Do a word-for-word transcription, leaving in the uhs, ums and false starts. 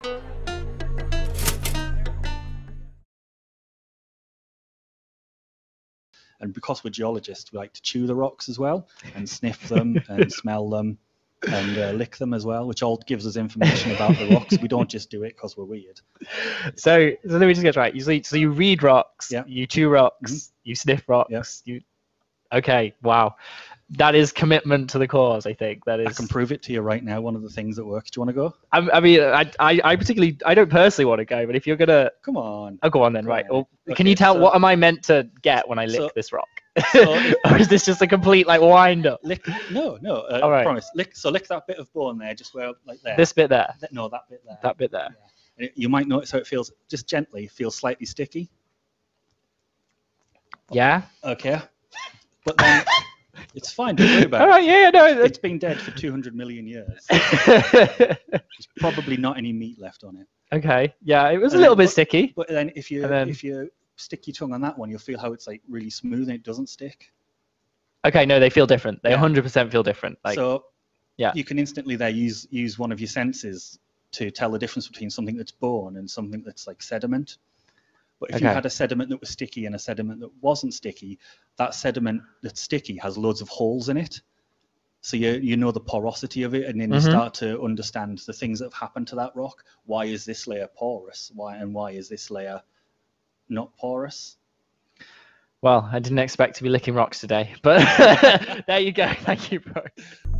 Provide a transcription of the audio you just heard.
And because we're geologists, we like to chew the rocks as well, and sniff them, and smell them, and uh, lick them as well, which all gives us information about the rocks. We don't just do it because we're weird. So, so let me just get right. You, so you read rocks, yeah. you chew rocks, mm-hmm. you sniff rocks. Yeah. You, okay, wow. That is commitment to the cause, I think. That is. I can prove it to you right now. One of the things that works. Do you want to go? I, I mean, I, I, I particularly, I don't personally want to go, but if you're gonna, come on. Oh, go on then. Go right. on. Well, Okay, can you tell so, what am I meant to get when I lick so, this rock? So if, or is this just a complete like wind up? Lick, no, no. Uh, All right. I promise. Lick. So lick that bit of bone there, just where, like there. This bit there. Th no, that bit there. That bit there. Yeah. And it, you might notice how it feels, just gently, feels slightly sticky. Yeah. Okay. But then. It's fine, don't worry about All right, it. yeah, no. It's been dead for two hundred million years. There's probably not any meat left on it. Okay, yeah, it was and a little then, bit sticky. But then if you then... if you stick your tongue on that one, you'll feel how it's like really smooth and it doesn't stick. Okay, no, they feel different. They yeah. one hundred percent feel different. Like, so yeah, you can instantly there use use one of your senses to tell the difference between something that's bone and something that's like sediment. But if okay. you had a sediment that was sticky and a sediment that wasn't sticky, that sediment that's sticky has loads of holes in it. So you you know the porosity of it, and then mm-hmm. you start to understand the things that have happened to that rock. Why is this layer porous? Why and why is this layer not porous? Well, I didn't expect to be licking rocks today, but there you go. Thank you, Brooke.